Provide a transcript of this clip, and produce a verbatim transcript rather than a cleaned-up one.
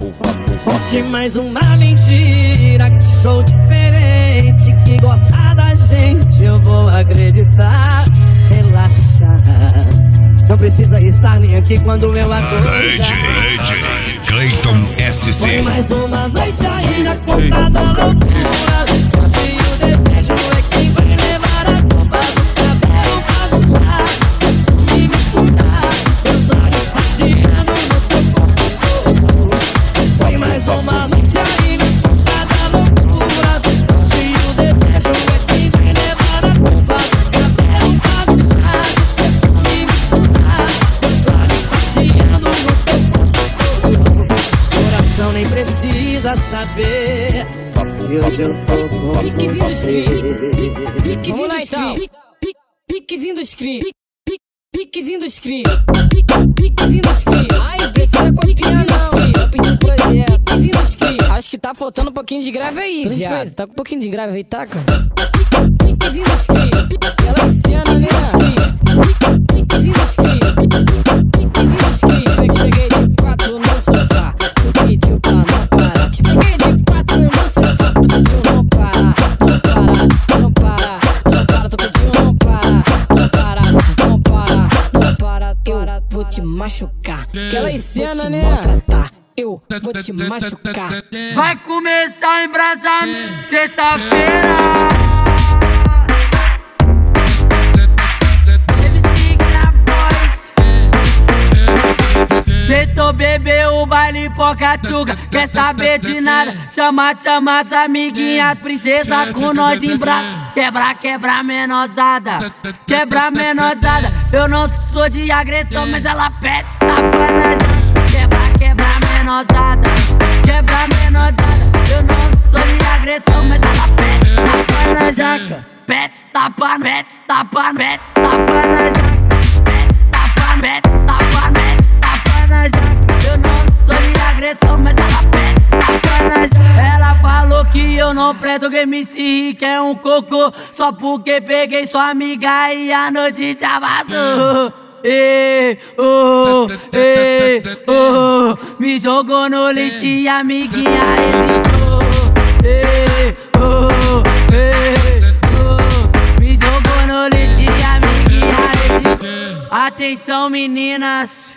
Conte mais uma mentira, que sou diferente, que gosta da gente, eu vou acreditar. Relaxa, não precisa estar nem aqui quando eu acordar. D J, D J Clayton S C. Foi mais uma noite ainda contada loucura, onde o desejo é quem vai levar a culpa do cabelo bagunçar e me escutar, meus olhos passeando no teu corpo. Foi mais uma noite ainda contada loucura, onde o desejo é quem vai levar a culpa do cabelo bagunçar e me escutar, meus olhos passeando no teu corpo. Coração nem precisa saber que hoje eu tô com você. Piquezinho dos cri, piquezinho dos cri, piquezinho dos cri, piquezinho dos cri. Ai, precisa com piquezinho dos cri. Só pedi um projeto, piquezinho dos cri. Acho que tá faltando um pouquinho de grave aí, viado. Tá com um pouquinho de grave aí, taca. Piquezinho dos cri, ela ensina, né? Piquezinho dos cri, piquezinho dos cri. Eu cheguei de quatro no sofá, tu pediu pra não parar. Te peguei de quatro no sofá, tu pediu não parar, não parar, não parar, não para, tu pediu não parar, não parar, não parar, não para, para. Eu vou te machucar, que ela ensina, né? Eu vou te machucar. Vai começar a embrasar sexta-feira. Sextou, bebeu o baile Pocatchuca, quer saber de nada? Chama, chama as amiguinhas, princesa com nós em braço. Quebra, quebra menosada, quebra menosada. Eu não sou de agressão, mas ela pede tapa na jaca. Quebra, quebra menosada, quebra menosada. Eu não sou de agressão, mas ela pede tapa na jaca. Pede tapa, pede tapa, pede tapa na jaca. Pede tapa, pede tapa, pede tapa na jaca. Eu não sou de agressão, mas ela pede tapa na jaca. Ela falou que eu não presto, que M C Rick é um cocô, só porque peguei sua amiga e a notícia vazou. Ei, oh, ei, oh, me jogou no lixo e a amiguinha hesitou. Ei, oh, ei, oh, me jogou no lixo e a amiguinha hesitou. Atenção, meninas,